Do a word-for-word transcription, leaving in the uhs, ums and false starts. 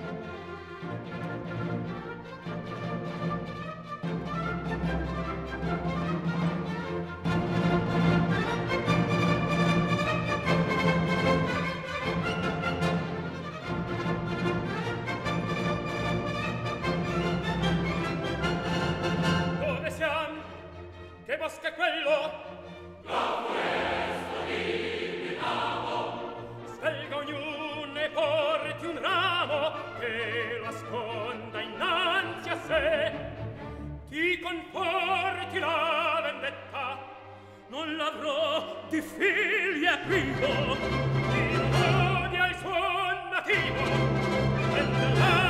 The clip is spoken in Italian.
Dove siamo? Che bosco è quello? La foresta di Dinamo. Svelga ognuno e porti un ramo che lo asconda innanzi a sé. Ti conforti la vendetta, non l'avrò di figli e privo. Ti odia il suo nativo, e